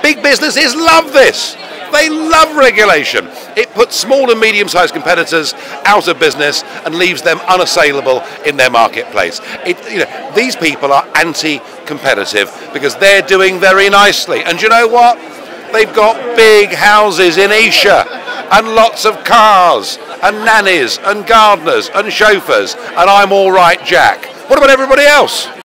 Big businesses love this. They love regulation. It puts small and medium-sized competitors out of business and leaves them unassailable in their marketplace. These people are anti-competitive because they're doing very nicely. And you know what? They've got big houses in Esher and lots of cars and nannies and gardeners and chauffeurs, and I'm all right, Jack. What about everybody else?